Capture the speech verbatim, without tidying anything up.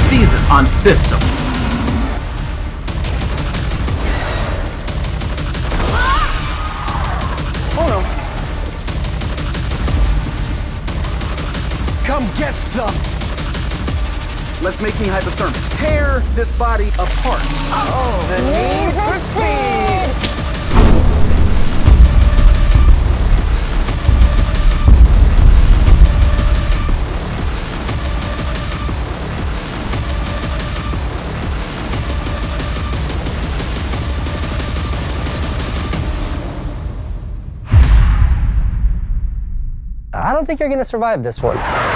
season on System. Oh no. Come get some. Let's make me hypothermic. Tear this body apart. Oh, the need for speed. I don't think you're going to survive this one.